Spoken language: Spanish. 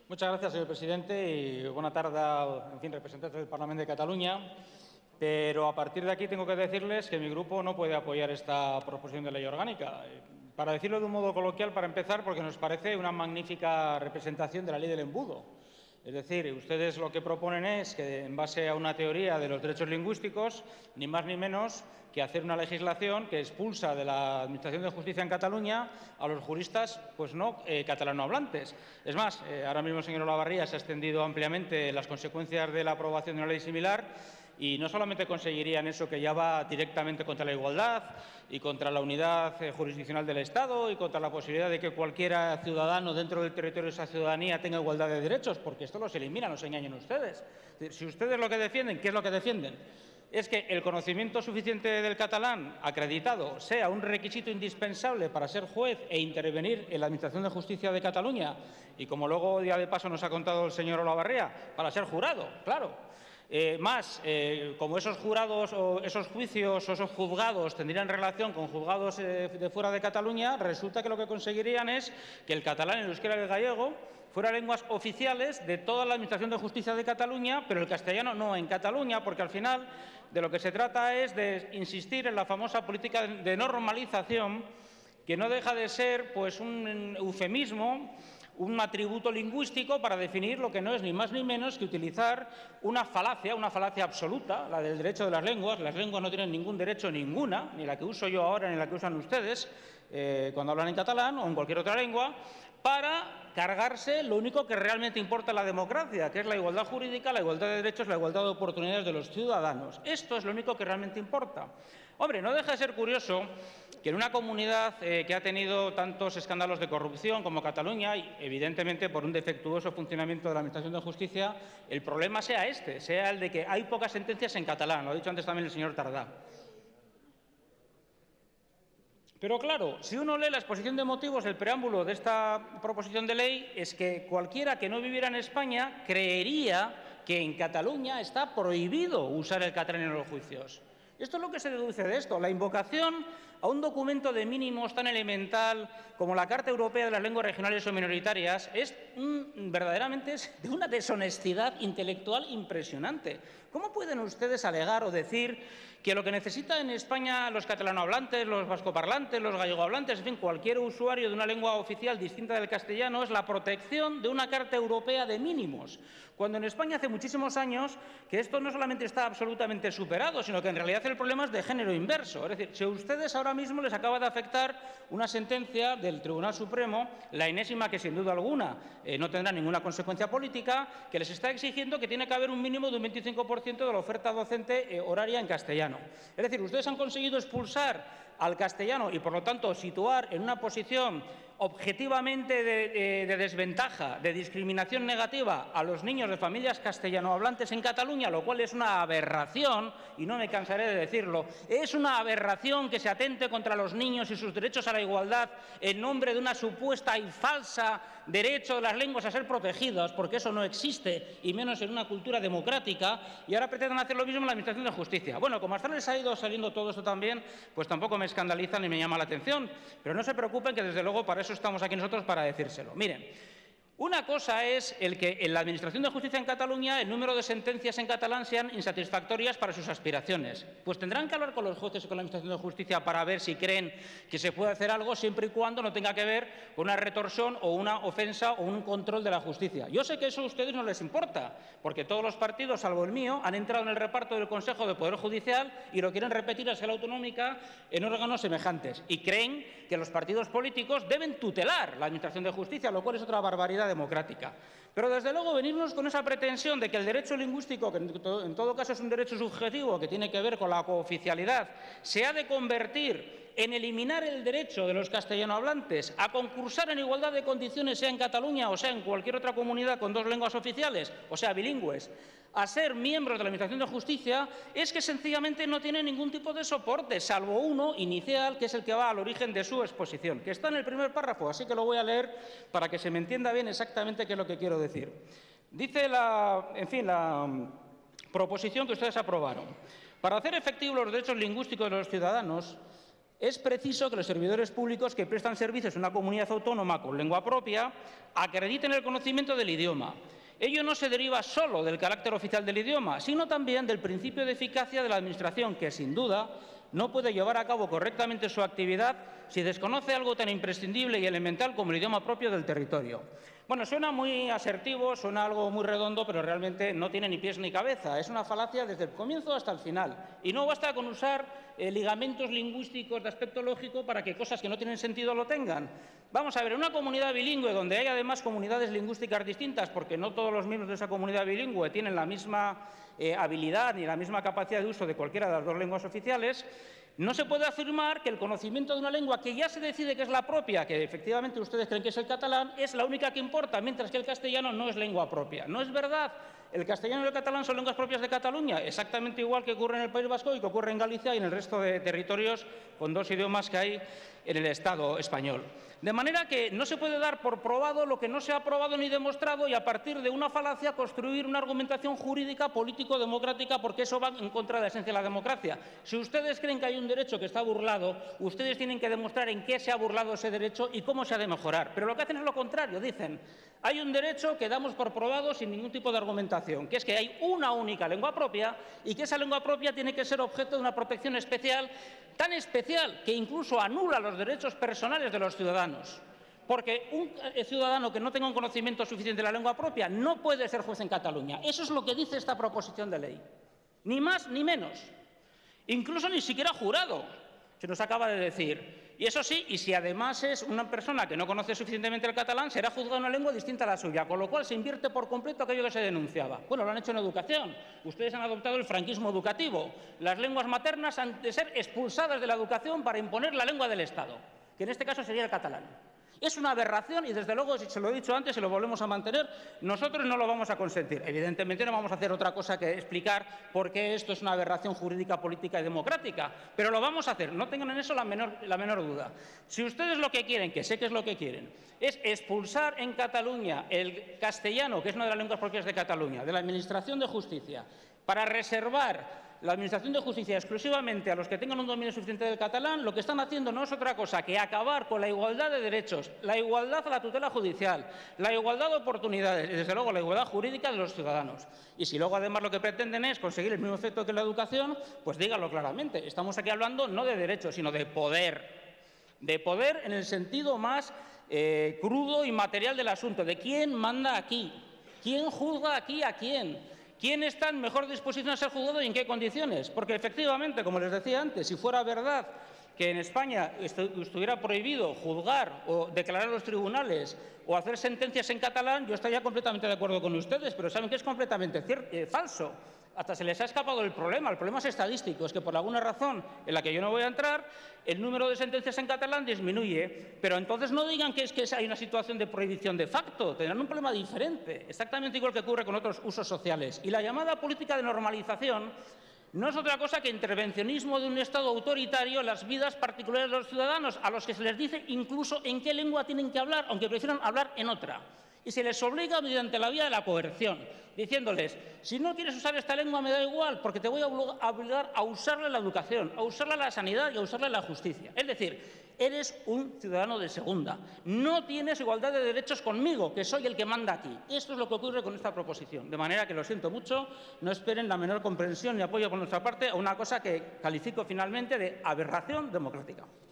Muchas gracias, señor presidente, y buena tarde, representantes del Parlamento de Cataluña. Pero a partir de aquí tengo que decirles que mi grupo no puede apoyar esta proposición de ley orgánica. Para decirlo de un modo coloquial, para empezar, porque nos parece una magnífica representación de la ley del embudo. Es decir, ustedes lo que proponen es que, en base a una teoría de los derechos lingüísticos, ni más ni menos que hacer una legislación que expulsa de la Administración de Justicia en Cataluña a los juristas catalanohablantes. Es más, ahora mismo el señor Olavarría se ha extendido ampliamente las consecuencias de la aprobación de una ley similar. Y no solamente conseguirían eso que ya va directamente contra la igualdad y contra la unidad jurisdiccional del Estado y contra la posibilidad de que cualquier ciudadano dentro del territorio de esa ciudadanía tenga igualdad de derechos, porque esto los elimina, no se engañen ustedes. Si ustedes lo que defienden, ¿qué es lo que defienden? Es que el conocimiento suficiente del catalán acreditado sea un requisito indispensable para ser juez e intervenir en la Administración de Justicia de Cataluña y, como luego ya de paso nos ha contado el señor Olavarría, para ser jurado, claro. Como esos jurados o esos juicios o esos juzgados tendrían relación con juzgados de fuera de Cataluña, resulta que lo que conseguirían es que el catalán, el euskera y el gallego fueran lenguas oficiales de toda la Administración de Justicia de Cataluña, pero el castellano no en Cataluña, porque al final de lo que se trata es de insistir en la famosa política de normalización, que no deja de ser pues un eufemismo, un atributo lingüístico para definir lo que no es ni más ni menos que utilizar una falacia absoluta, la del derecho de las lenguas. Las lenguas no tienen ningún derecho, ninguna, ni la que uso yo ahora ni la que usan ustedes cuando hablan en catalán o en cualquier otra lengua, para cargarse lo único que realmente importa en la democracia, que es la igualdad jurídica, la igualdad de derechos, la igualdad de oportunidades de los ciudadanos. Esto es lo único que realmente importa. Hombre, no deja de ser curioso que en una comunidad que ha tenido tantos escándalos de corrupción como Cataluña, y evidentemente por un defectuoso funcionamiento de la Administración de Justicia, el problema sea sea el de que hay pocas sentencias en catalán, lo ha dicho antes también el señor Tardá. Pero claro, si uno lee la exposición de motivos del preámbulo de esta proposición de ley, es que cualquiera que no viviera en España creería que en Cataluña está prohibido usar el catalán en los juicios. Esto es lo que se deduce de esto. La invocación a un documento de mínimos tan elemental como la Carta Europea de las Lenguas Regionales o Minoritarias es verdaderamente de una deshonestidad intelectual impresionante. ¿Cómo pueden ustedes alegar o decir que lo que necesitan en España los catalanohablantes, los vascoparlantes, los gallegohablantes, en fin, cualquier usuario de una lengua oficial distinta del castellano es la protección de una Carta Europea de mínimos? Cuando en España hace muchísimos años que esto no solamente está absolutamente superado, sino que en realidad el problema es de género inverso. Es decir, si a ustedes ahora mismo les acaba de afectar una sentencia del Tribunal Supremo, la enésima que sin duda alguna no tendrá ninguna consecuencia política, que les está exigiendo que tiene que haber un mínimo de un 25% de la oferta docente horaria en castellano. Es decir, ustedes han conseguido expulsar al castellano y, por lo tanto, situar en una posición objetivamente de desventaja, de discriminación negativa a los niños de familias castellanohablantes en Cataluña, lo cual es una aberración, y no me cansaré de decirlo. Es una aberración que se atente contra los niños y sus derechos a la igualdad en nombre de una supuesta y falsa derecho de las lenguas a ser protegidas, porque eso no existe, y menos en una cultura democrática, y ahora pretenden hacer lo mismo en la Administración de Justicia. Bueno, como hasta les ha ido saliendo todo esto también, pues tampoco me escandaliza ni me llama la atención, pero no se preocupen que desde luego para eso estamos aquí nosotros, para decírselo. Miren, una cosa es el que en la Administración de Justicia en Cataluña el número de sentencias en catalán sean insatisfactorias para sus aspiraciones. Pues tendrán que hablar con los jueces y con la Administración de Justicia para ver si creen que se puede hacer algo, siempre y cuando no tenga que ver con una retorsión o una ofensa o un control de la justicia. Yo sé que eso a ustedes no les importa, porque todos los partidos, salvo el mío, han entrado en el reparto del Consejo de Poder Judicial y lo quieren repetir a escala autonómica en órganos semejantes. Y creen que los partidos políticos deben tutelar la Administración de Justicia, lo cual es otra barbaridad democrática. Pero desde luego venirnos con esa pretensión de que el derecho lingüístico, que en todo caso es un derecho subjetivo que tiene que ver con la cooficialidad, se ha de convertir en eliminar el derecho de los castellanohablantes a concursar en igualdad de condiciones, sea en Cataluña o sea en cualquier otra comunidad con dos lenguas oficiales, o sea, bilingües, a ser miembros de la Administración de Justicia, es que sencillamente no tiene ningún tipo de soporte, salvo uno inicial, que es el que va al origen de su exposición, que está en el primer párrafo, así que lo voy a leer para que se me entienda bien exactamente qué es lo que quiero decir. Dice la proposición que ustedes aprobaron. Para hacer efectivos los derechos lingüísticos de los ciudadanos, Es preciso que los servidores públicos que prestan servicios en una comunidad autónoma con lengua propia acrediten el conocimiento del idioma. Ello no se deriva solo del carácter oficial del idioma, sino también del principio de eficacia de la Administración, que, sin duda, no puede llevar a cabo correctamente su actividad si desconoce algo tan imprescindible y elemental como el idioma propio del territorio. Bueno, suena muy asertivo, suena algo muy redondo, pero realmente no tiene ni pies ni cabeza. Es una falacia desde el comienzo hasta el final. Y no basta con usar ligamentos lingüísticos de aspecto lógico para que cosas que no tienen sentido lo tengan. Vamos a ver, una comunidad bilingüe donde hay además comunidades lingüísticas distintas, porque no todos los miembros de esa comunidad bilingüe tienen la misma habilidad ni la misma capacidad de uso de cualquiera de las dos lenguas oficiales, no se puede afirmar que el conocimiento de una lengua que ya se decide que es la propia, que efectivamente ustedes creen que es el catalán, es la única que importa, mientras que el castellano no es lengua propia. No es verdad. El castellano y el catalán son lenguas propias de Cataluña, exactamente igual que ocurre en el País Vasco y que ocurre en Galicia y en el resto de territorios con dos idiomas que hay en el Estado español. De manera que no se puede dar por probado lo que no se ha probado ni demostrado y a partir de una falacia construir una argumentación jurídica político-democrática, porque eso va en contra de la esencia de la democracia. Si ustedes creen que hay un derecho que está burlado, ustedes tienen que demostrar en qué se ha burlado ese derecho y cómo se ha de mejorar. Pero lo que hacen es lo contrario, dicen, hay un derecho que damos por probado sin ningún tipo de argumentación, que es que hay una única lengua propia y que esa lengua propia tiene que ser objeto de una protección especial, tan especial que incluso anula los derechos personales de los ciudadanos. Porque un ciudadano que no tenga un conocimiento suficiente de la lengua propia no puede ser juez en Cataluña. Eso es lo que dice esta proposición de ley. Ni más ni menos. Incluso ni siquiera jurado, se nos acaba de decir. Y eso sí, y si además es una persona que no conoce suficientemente el catalán, será juzgado en una lengua distinta a la suya, con lo cual se invierte por completo aquello que se denunciaba. Bueno, lo han hecho en educación. Ustedes han adoptado el franquismo educativo. Las lenguas maternas han de ser expulsadas de la educación para imponer la lengua del Estado, que en este caso sería el catalán. Es una aberración y, desde luego, si se lo he dicho antes y lo volvemos a mantener, nosotros no lo vamos a consentir. Evidentemente no vamos a hacer otra cosa que explicar por qué esto es una aberración jurídica, política y democrática, pero lo vamos a hacer, no tengan en eso la menor duda. Si ustedes lo que quieren, que sé que es lo que quieren, es expulsar en Cataluña el castellano, que es una de las lenguas propias de Cataluña, de la Administración de Justicia, para reservar la Administración de Justicia exclusivamente a los que tengan un dominio suficiente del catalán, lo que están haciendo no es otra cosa que acabar con la igualdad de derechos, la igualdad a la tutela judicial, la igualdad de oportunidades y, desde luego, la igualdad jurídica de los ciudadanos. Y si luego, además, lo que pretenden es conseguir el mismo efecto que la educación, pues díganlo claramente. Estamos aquí hablando no de derechos, sino de poder. De poder en el sentido más crudo y material del asunto, de quién manda aquí, quién juzga aquí a quién. ¿Quién está en mejor disposición a ser juzgado y en qué condiciones? Porque, efectivamente, como les decía antes, si fuera verdad que en España estuviera prohibido juzgar o declarar los tribunales o hacer sentencias en catalán, yo estaría completamente de acuerdo con ustedes, pero saben que es completamente falso. Hasta se les ha escapado el problema es estadístico, es que por alguna razón en la que yo no voy a entrar, el número de sentencias en catalán disminuye, pero entonces no digan que hay una situación de prohibición de facto, tendrán un problema diferente, exactamente igual que ocurre con otros usos sociales. Y la llamada política de normalización no es otra cosa que intervencionismo de un Estado autoritario en las vidas particulares de los ciudadanos, a los que se les dice incluso en qué lengua tienen que hablar, aunque prefieran hablar en otra. Y se les obliga mediante la vía de la coerción, diciéndoles, si no quieres usar esta lengua me da igual, porque te voy a obligar a usarla en la educación, a usarla en la sanidad y a usarla en la justicia. Es decir, eres un ciudadano de segunda. No tienes igualdad de derechos conmigo, que soy el que manda aquí. Esto es lo que ocurre con esta proposición. De manera que, lo siento mucho, no esperen la menor comprensión ni apoyo por nuestra parte a una cosa que califico finalmente de aberración democrática.